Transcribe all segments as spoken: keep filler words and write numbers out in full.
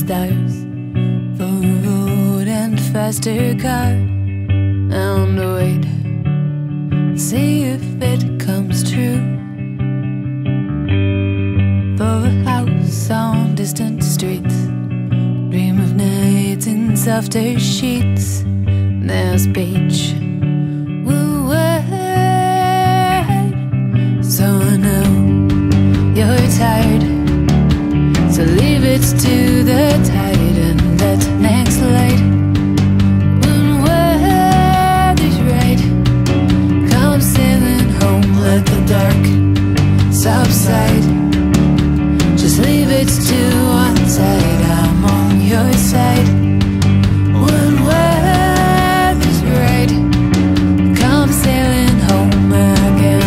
stars for a road and faster car. And wait, see if it comes true. For a house on distant streets, dream of nights in softer sheets. There's beach, we'll wait. So I know you're tired, so leave it to the tide and that next light. When weather's right, come sailing home, let the dark subside. Just leave it to one side, I'm on your side. When weather's right, come sailing home again.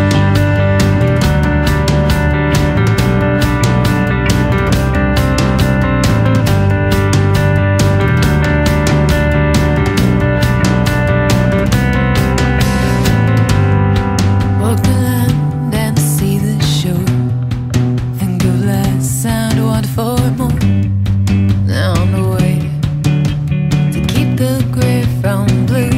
Walk the land and see the shore. Think of less and want for more. Now on the way to keep the gray from blue.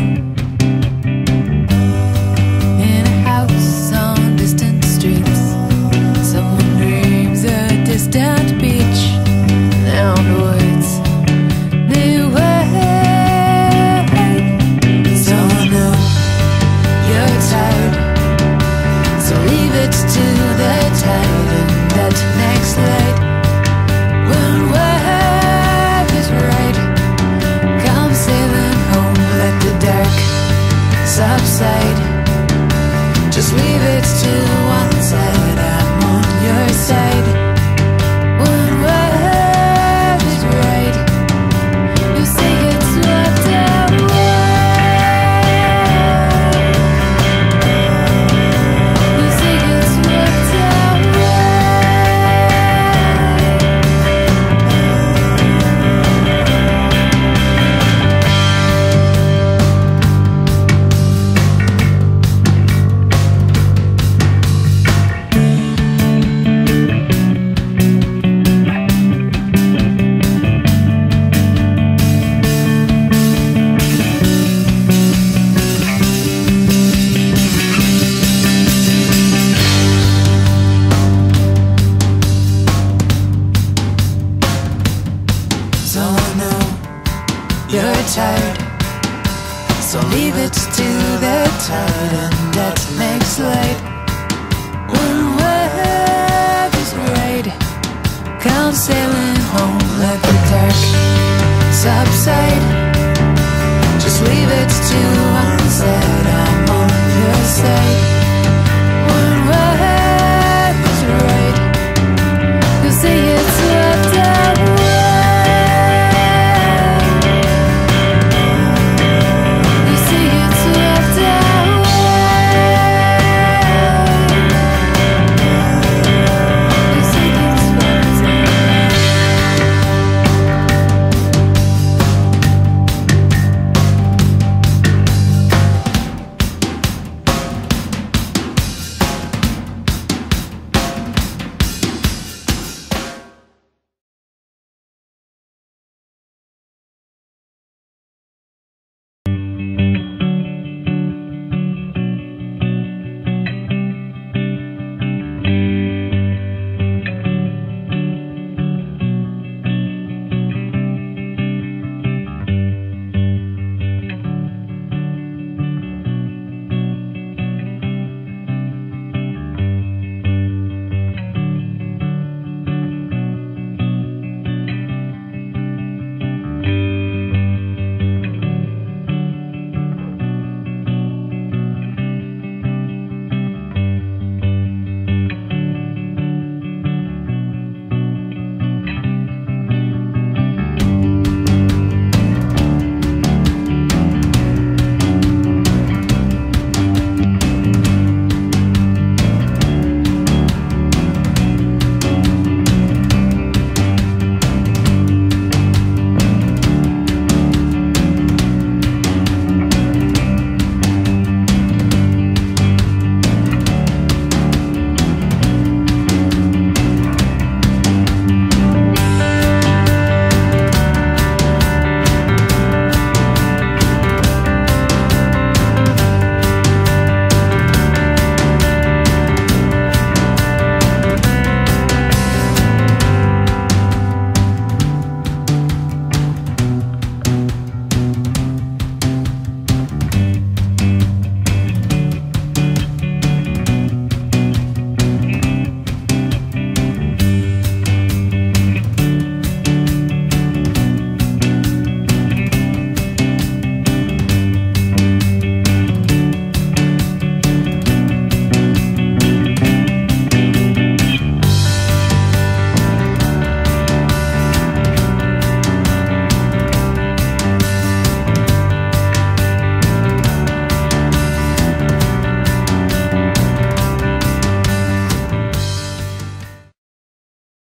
In a house on distant streets, someone dreams a distant beach. Now the words they wait. So I know you're tired, so leave it to the tide and that next light. When weather's right, come sailing home, let the dark subside. Just leave it to one side, I'm on your side. When weather's right, you say it's swept away. You say it's swept away. So I know you're tired, so leave it to the tide and that next light. When weather's right, come sailing home, let the dark subside. Just leave it to